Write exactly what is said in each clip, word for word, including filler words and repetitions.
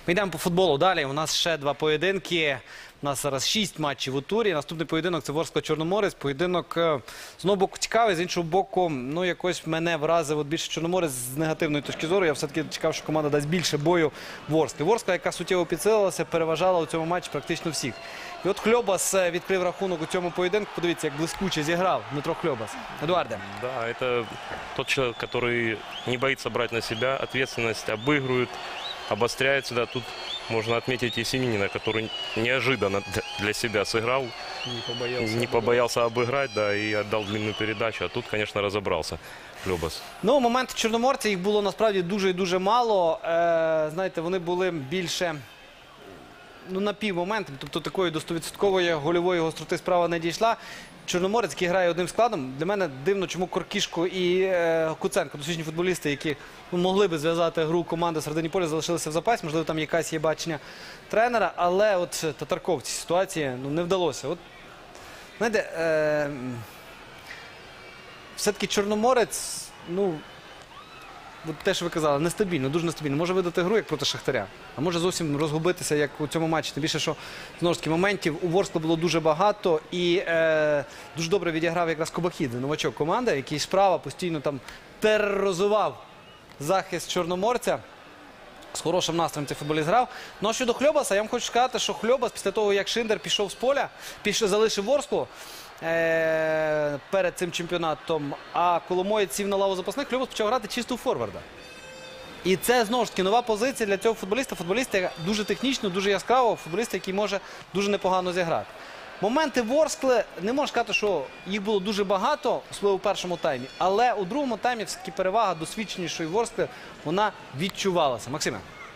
Ми йдемо по футболу далі. У нас ще два поєдинки. У нас зараз шість матчів у турі. Наступний поєдинок – це Ворскла-Чорноморець. Поєдинок, з одного боку, цікавий, з іншого боку, ну, якось мене вразив от більше Чорноморець з негативної точки зору. Я все-таки чекав, що команда дасть більше бою Ворсклі. Ворскла, яка суттєво підсилилася, переважала у цьому матчі практично всіх. І от Хльобас відкрив рахунок у цьому поєдинку. Подивіться, як блискуче зіграв Дмитро Хльобас. Едуарде. Да, это тот человек, который не боится брать на себя ответственность, обыгрывает, обостряется. Да, тут можно отметить и Семенина, который неожиданно для себя сыграл. Не побоялся, не побоялся обыграть, да, и отдал длинную передачу. А тут, конечно, разобрался Хльобас. Ну, моменти Чорноморця, їх було насправді дуже і дуже мало. Е, знаєте, вони були більше, ну, на пів моментів. Тобто такої до стовідсоткової гольової гостроти справа не дійшла. Чорноморець, який грає одним складом, для мене дивно, чому Коркішко і е, Куценко, досвідчені футболісти, які ну, могли би зв'язати гру команди в середині поля, залишилися в запасі. Можливо, там якась є бачення тренера, але от Татарков в цій ситуації ну, не вдалося. От, знаєте, е, все-таки Чорноморець, ну, от те, що ви казали, нестабільно, дуже нестабільно. Може видати гру, як проти Шахтаря, а може зовсім розгубитися, як у цьому матчі. Тим більше, що, знову ж таки, моментів у Ворскли було дуже багато. І е, дуже добре відіграв якраз Кобахідзе, новачок команди, який справа постійно там тероризував захист Чорноморця. З хорошим настроєм цей футболіст грав. Ну, а щодо Хльобаса, я вам хочу сказати, що Хльобас, після того, як Шиндер пішов з поля, пішов, залишив Ворсклу е перед цим чемпіонатом, а Коломоєць сів на лаву запасних, Хльобас почав грати чисто у форварда. І це, знову ж таки, нова позиція для цього футболіста. Футболіста дуже технічно, дуже яскраво, футболіста, який може дуже непогано зіграти. Моменти Ворскли, не можна сказати, що їх було дуже багато, особливо у першому таймі, але у другому таймі все-таки перевага досвідченішої Ворскли, вона відчувалася. Максиме.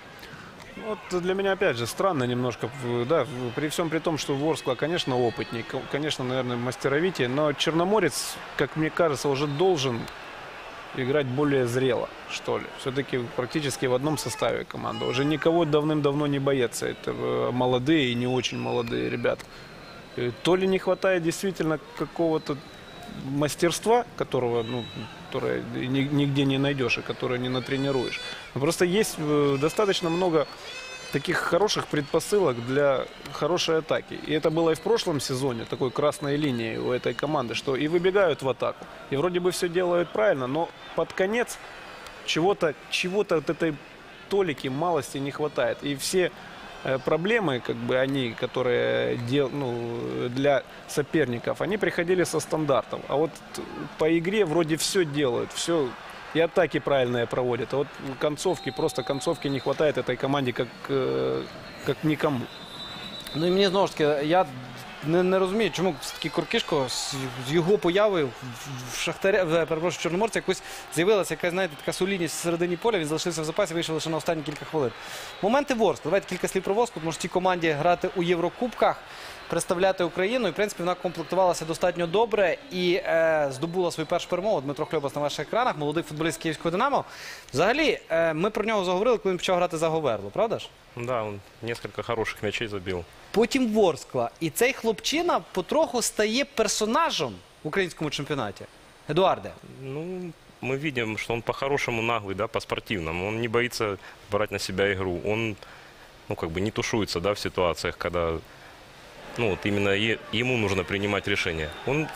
Вот для меня, опять же, странно немножко, да, при всем при том, что Ворскла, конечно, опытней, конечно, наверное, мастеровитее, но Черноморец, как мне кажется, уже должен играть более зрело, что ли. Все-таки практически в одном составе команда. Уже никого давным-давно не боится. Это молодые и не очень молодые ребята. То ли не хватает действительно какого-то мастерства, которого, ну, которое нигде не найдешь и которое не натренируешь. Но просто есть достаточно много таких хороших предпосылок для хорошей атаки. И это было и в прошлом сезоне, такой красной линией у этой команды, что и выбегают в атаку. И вроде бы все делают правильно, но под конец чего-то, чего-то от этой толики, малости не хватает. И все проблемы, как бы они, которые дел, ну, для соперников, они приходили со стандартов. А вот по игре вроде все делают, все и атаки правильные проводят. А вот концовки, просто концовки не хватает этой команде как, как никому. Ну і мені, знову ж таки, я не, не розумію, чому все-таки Коркішко з, з його появою в Шахтарі, в, перепрошую, Чорноморці якось з'явилася якась, знаєте, така солідність в середині поля, він залишився в запасі, вийшов лише на останні кілька хвилин. Моменти Ворскли. Давайте кілька слів про Ворсклу, тому що цій команді грати у Єврокубках, представляти Україну, і, в принципі, вона комплектувалася достатньо добре і е, здобула свою першу перемогу. Дмитро Хльобас на ваших екранах, молодий футболіст Київського «Динамо». Взагалі, е, ми про нього заговорили, коли він почав грати за Говерлу, правда ж? Да, он несколько хороших мячей забил. Потім Ворскла. І цей хлопчина потроху стає персонажем в українському чемпіонаті. Едуарде. Ну, мы видим, что он по-хорошему наглый, да, по-спортивному. Он не боится брать на себя игру. Он, ну, как бы не тушуется, да, в ситуациях, когда, ну, вот именно е ему нужно принимать решения. Он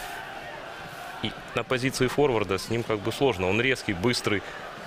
и на позиции форварда с ним как бы сложно. Он резкий, быстрый,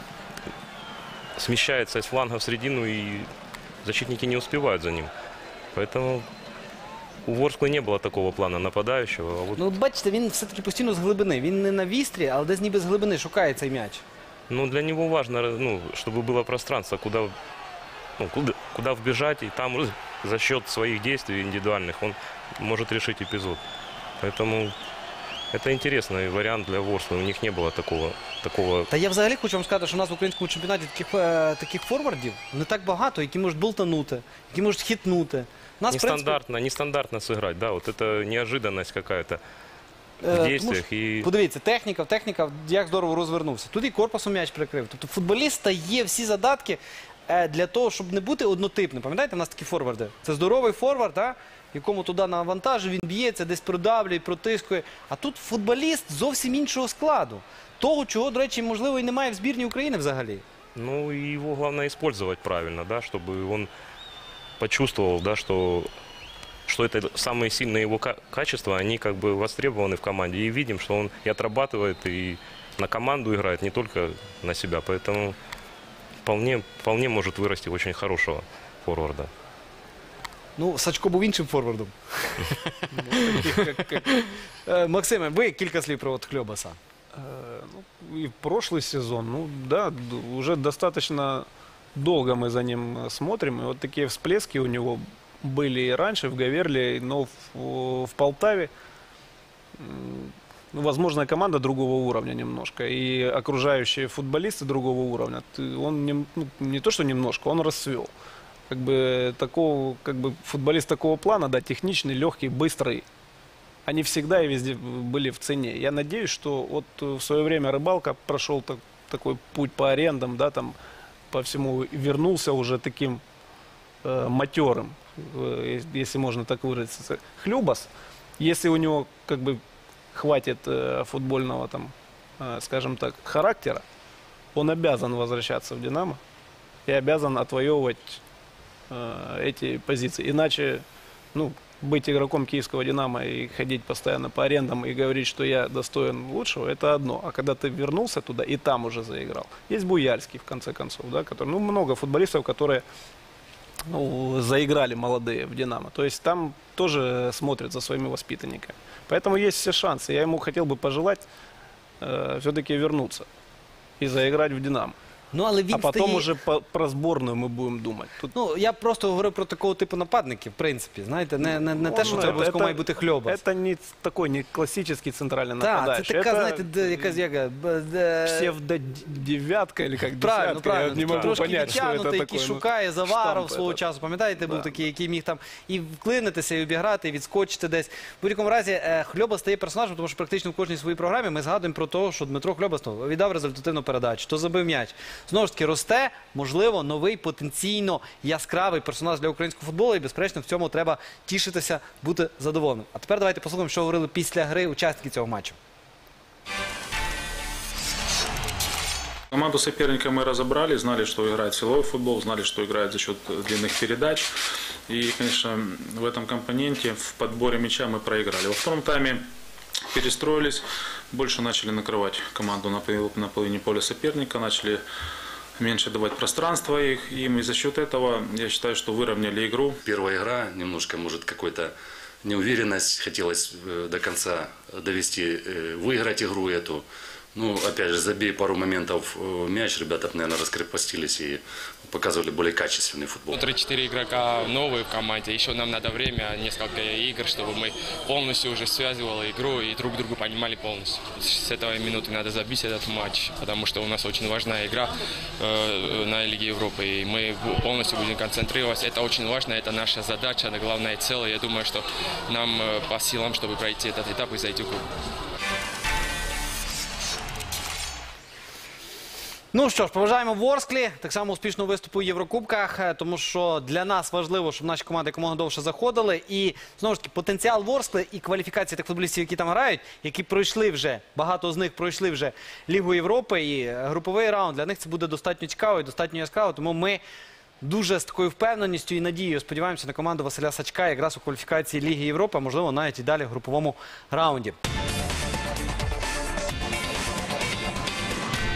смещается из фланга в середину, и защитники не успевают за ним. Поэтому у Ворскли не було такого плану нападаючого. А от... Ну, от бачите, він все-таки постійно з глибини. Він не на вістрі, але десь ніби з глибини шукає цей м'яч. Ну, для него важно, ну, чтобы было пространство, куда, ну, куда, куда вбежать, и там за счет своих действий индивидуальных он может решить эпизод. Поэтому это интересный вариант для Ворскли. У них не было такого. такого... Та я взагалі хочу вам сказати, що у нас в українському чемпіонаті таких, е, таких форвардів не так багато, які можуть болтанути, які можуть хитнути. Нас, нестандартно, принципі... нестандартно сыграть, да, вот это неожиданность какая-то в Е, действиях. що, і... Подивіться, техніка, техніка, як здорово розвернувся. Тут і корпусом м'яч прикрив. Тобто футболіста є всі задатки е, для того, щоб не бути однотипним. Пам'ятаєте, у нас такі форварди? Це здоровий форвард, а? Якому туди навантажує, він б'ється, десь продавлює, протискує. А тут футболіст зовсім іншого складу. Того, чого, до речі, можливо, і немає в збірній України взагалі. Ну, его главное использовать правильно, да, чтобы он почувствовал, да, что, что это самые сильные его ка- качества, они как бы востребованы в команде. И видим, что он и отрабатывает, и на команду играет, не только на себя. Поэтому вполне, вполне может вырасти в очень хорошего форварда. Ну, Сачко був іншим форвардом. Таких, как- как, Е, Максиме, ви кілька слів про от Хльобаса. э, ну, и прошлый сезон, ну да, д- уже достаточно долго мы за ним э, смотрим. И вот такие всплески у него были и раньше в Говерле, но в, в Полтаве, м, ну, возможно, команда другого уровня немножко. И окружающие футболисты другого уровня. Ты- Он не, ну, не то, что немножко, он расцвел. Как бы такого, как бы футболист такого плана, да, техничный, легкий, быстрый. Они всегда и везде были в цене. Я надеюсь, что вот э, в свое время Рыбалка прошел так- такой путь по арендам, да, там по всему, и вернулся уже таким э, матерым, э, ес- если можно так выразиться. Хлюбас, если у него как бы хватит э, футбольного там, э, скажем так, характера, он обязан возвращаться в Динамо и обязан отвоевывать э, эти позиции. Иначе, ну, быть игроком киевского «Динамо» и ходить постоянно по арендам и говорить, что я достоин лучшего, это одно. А когда ты вернулся туда и там уже заиграл. Есть Буяльский, в конце концов, да, который, ну, много футболистов, которые ну, заиграли молодые в «Динамо». То есть там тоже смотрят за своими воспитанниками. Поэтому есть все шансы. Я ему хотел бы пожелать э, все-таки вернуться и заиграть в «Динамо». Ну, але він А потом стає... уже по- про сборную мы будем думать. Тут Ну, я просто говорив про такого типу нападників, в принципі. Знаєте, не, не, не те, що Ну, це это- обов'язково это- має бути Хльобас. это не такой не классический центральный Так, нападающий. це така, Это знаєте, де- якась яка... б- де- псевдо-девятка или как Правильно, десятка. правильно. Я не могу Трошки понять, что это відтягнутий, який такое. ну. шукає Заваров штамп свого этот. часу. Пам'ятаєте, був Да. такий, який міг там і вклинитися, і обіграти, і відскочити десь. В будь-якому разі е, Хльоба стає персонажем, тому що практично в кожній своїй програмі ми згадуємо про те, що Дмитро Хльобас ну, віддав результативну передачу, то забив м'яч. Знову ж таки, росте, можливо, новий потенційно яскравий персонаж для українського футболу, і, безперечно, в цьому треба тішитися, бути задоволеним. А тепер давайте послухаємо, що говорили після гри учасники цього матчу. Команду соперника мы разобрали, знали, что играет силовой футбол, знали, что играет за счет длинных передач. И, конечно, в этом компоненте, в подборе мяча мы проиграли. Во втором тайме перестроились, больше начали накрывать команду на пол- на половине поля соперника, начали меньше давать пространства их, им, и за счет этого, я считаю, что выровняли игру. Первая игра, немножко, может, какой-то неуверенность, хотелось э, до конца довести, э, выиграть игру эту. Ну, опять же, забей пару моментов э, мяч, ребята, наверное, раскрепостились и показывали более качественный футбол. Три-четыре игрока новые в команде, еще нам надо время, несколько игр, чтобы мы полностью уже связывали игру и друг друга понимали полностью. С этого минуты надо забить этот матч, потому что у нас очень важная игра э, на Лиге Европы, и мы бу- полностью будем концентрироваться. Это очень важно, это наша задача, это главная цель. Я думаю, что нам э, по силам, чтобы пройти этот этап и зайти в круг. Ну що ж, побажаємо Ворсклі так само успішного виступу у Єврокубках, е, тому що для нас важливо, щоб наші команди якомога довше заходили. І, знову ж таки, потенціал Ворскли і кваліфікація тих футболістів, які там грають, які пройшли вже, багато з них пройшли вже Лігу Європи і е, груповий раунд, для них це буде достатньо цікаво і достатньо яскраво, тому ми дуже з такою впевненістю і надією сподіваємося на команду Василя Сачка якраз у кваліфікації Ліги Європи, а можливо навіть і далі в груповому раунді.